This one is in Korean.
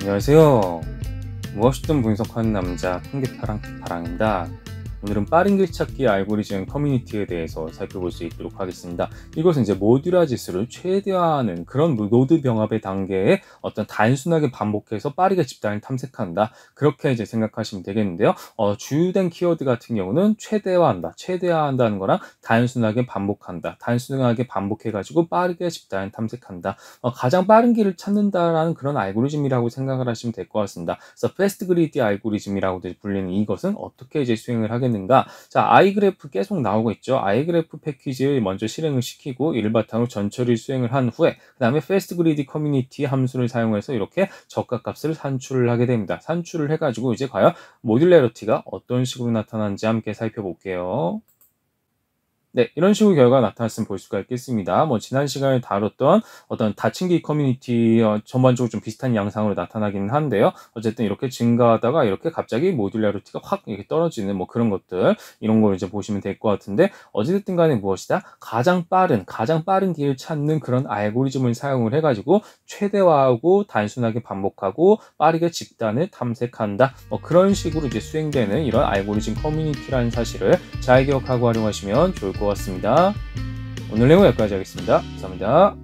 안녕하세요. 무엇이든 분석하는 남자 풍기파랑파랑입니다. 오늘은 빠른 길 찾기 알고리즘 커뮤니티에 대해서 살펴볼 수 있도록 하겠습니다. 이것은 이제 모듈화 지수를 최대화하는 그런 노드 병합의 단계에 어떤 단순하게 반복해서 빠르게 집단을 탐색한다. 그렇게 이제 생각하시면 되겠는데요. 주된 키워드 같은 경우는 최대화한다. 최대화한다는 거랑 단순하게 반복한다. 단순하게 반복해가지고 빠르게 집단을 탐색한다. 가장 빠른 길을 찾는다라는 그런 알고리즘이라고 생각을 하시면 될 것 같습니다. 그래서 패스트 그리디 알고리즘이라고 불리는 이것은 어떻게 이제 수행을 하겠는가? 자, 아이그래프 계속 나오고 있죠. 아이그래프 패키지를 먼저 실행을 시키고 이를 바탕으로 전처리를 수행을 한 후에 그 다음에 패스트 그리디 커뮤니티 함수를 사용해서 이렇게 적합값을 산출을 하게 됩니다. 산출을 해가지고 이제 과연 모듈러리티가 어떤 식으로 나타나는지 함께 살펴볼게요. 네, 이런 식으로 결과가 나타났으면 볼 수가 있겠습니다. 지난 시간에 다뤘던 어떤 다층기 커뮤니티 전반적으로 좀 비슷한 양상으로 나타나기는 한데요. 어쨌든 이렇게 증가하다가 이렇게 갑자기 모듈러리티가 확 이렇게 떨어지는 그런 것들, 이런 걸 이제 보시면 될 것 같은데, 어찌됐든 간에 무엇이다? 가장 빠른 길을 찾는 그런 알고리즘을 사용을 해가지고 최대화하고 단순하게 반복하고 빠르게 집단을 탐색한다. 그런 식으로 이제 수행되는 이런 알고리즘 커뮤니티라는 사실을 잘 기억하고 활용하시면 좋을 것 같습니다. 오늘 내용 여기까지 하겠습니다. 감사합니다.